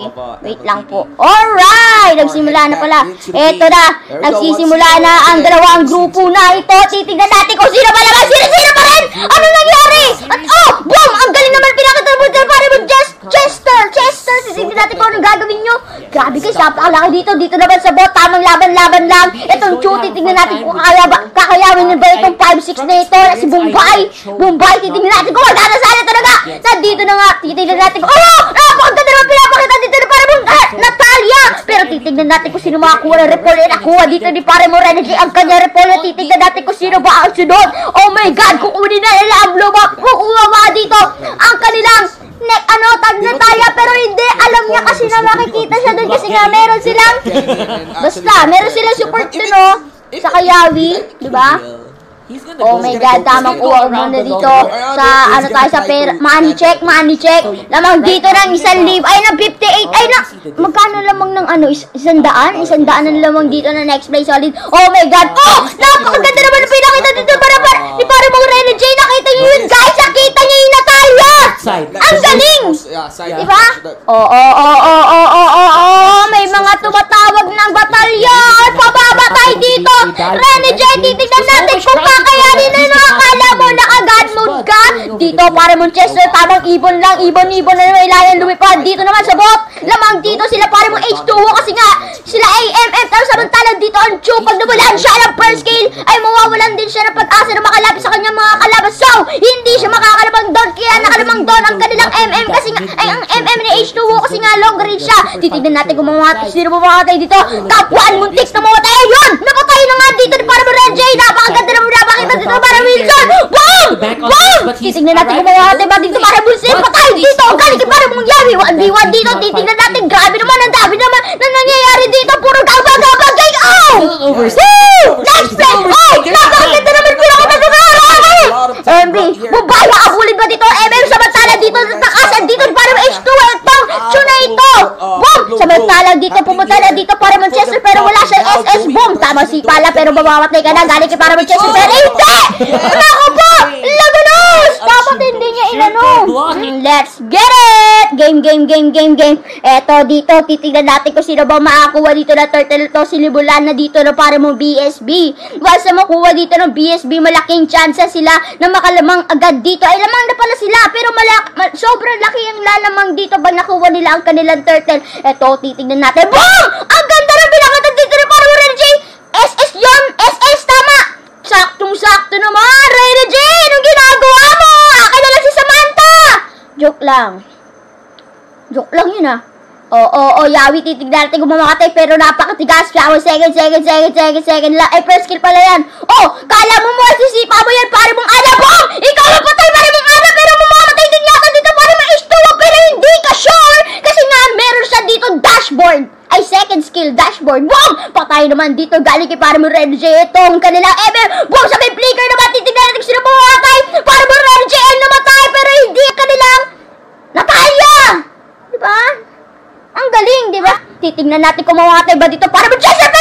Wait lang po. Alright! Nagsimula na pala. Eto na. Nagsisimula na ang dalawang grupo na ito. Titignan natin kung sino pa naman. Sino pa rin? Ano nangyari? At boom! Ang galing naman pinakita mo dyan. Pare mo, Chester! Titignan natin kung anong gagawin nyo. Grabe guys, napakalaki dito. Dito naman sa bot. Tamang laban-laban lang. Itong Chu, titignan natin kung kakayawin ba itong 5-6 na ito. Si Bombay, titignan natin kung magkana sana talaga. Nandito na nga. Titignan natin kung napakaganda naman pinapakita dito na pare mo, Natalia. Pero titignan natin kung sino makakuha ng repolyo. Nakuha dito ni pare mo, Renegade ang kanya repolyo. Titignan natin kung sino ba ang sunod. Oh my God, kukunin na nila ang blow up. Kukuha ba dito ang kanilang tag Natalia, pero hindi. Alam niya kasi na makikita siya doon kasi nga meron silang support doon, sa Kayawi, di ba? Oh my God, tamang kuha muna dito sa tayo sa pera. Money check. Lamang dito ng 1,000. Ay na 58. Ay na magkano lamang ng 100? 100 ang lamang dito na next play solid. Oh my God. Napakaganda naman ang pinakita dito ni para mong Renegade. Nakita niyo yun guys. Nakita niyo yung Natalia. Ang galing. Diba? May mga tumatawag ng batalya. Pababatay dito. Renegade, titignan natin kung kakayanin na yung akala mo naka-god mode ka. Dito, para mong Chester, tamang ibon na naman ilayan lumipad. Dito naman sa bot, lamang dito sila para mong H2O kasi nga, sila AMF. Tapos samantalang dito ang Chu, pag nawalan siya ng first kill, ay mawawalan din siya ng pag-asa na makalapit sa kanyang mga kalaban. So, hindi siya makakalabang doon, kaya nakalamang doon ang kanilang MM kasi nga, ay ang MM ni H2O kasi nga long range siya. Titignan natin kung sino mamatay dito. Top 1, muntik na mamatay. Ayun! Napatay na nga dito ni para mong Renegade. Napakaganda naman napakita dito para Wilson. Boom! Titignan natin kung mamatay ba dito para Wilson. Patay dito. Ang galing para mong Yawi. 1v1 dito. Titignan natin. Grabe naman. Ang dami naman na nangyayari dito. Puro gabag. Next play. Napakaganda naman pinakita dito. MB, Bubaya abulin ba dito? MM samantala dito nakasan dito para H2O itong Chuna ito. Boom! Samantala dito pumunta na dito para Manchester pero wala siyang SS. Boom! Tama si Pala pero mamamatay ka na. Galing kay para Manchester pero hindi! Naku po! Lagunos! Dapat hindi niya inano. Let's get it! Game. Eto dito, titignan natin kung sino ba makakuha dito na turtle to. Sinibulan na dito na para mong BSB. Once na makuha dito ng BSB, malaking chance sila na makalamang agad dito. Ay, lamang na pala sila. Pero sobrang laki ang lalamang dito pag nakuha nila ang kanilang turtle. Eto, titignan natin. Boom! Ang ganda na pinakita dito na para mong Renegade. SS yun! SS, tama! Saktong-sakto naman, Renegade! Anong ginagawa mo? Akin na lang si Samantha! Joke lang yun Yawi, titignan natin kung mamakatay pero napakatigas. Second lang. Ay, first kill pala yan. Kala mo mo, sisipa mo yan, pare mong Ana. Boom! Ikaw ang patay, pare mong Ana, pero mamamatay din yata dito, pare mong H2O, pero hindi ka sure. Kasi nga, meron siya dito dashboard. Ay, second skill, dashboard. Boom! Patay naman dito, galing kay pare mong Renegade. Itong kanilang boom! Sa may flicker naman, titignan natin sino mamamatay. Pare mong Renegade ang namatay, pero hindi kanilang Natalia! Diba? Ang galing, diba? Titignan natin kung mamatay ba dito para mag-Chester